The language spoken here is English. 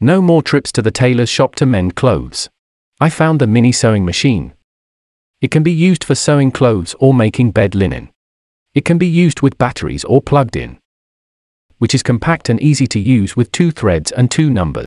No more trips to the tailor's shop to mend clothes. I found the mini sewing machine. It can be used for sewing clothes or making bed linen. It can be used with batteries or plugged in, which is compact and easy to use with 2 threads and 2 numbers.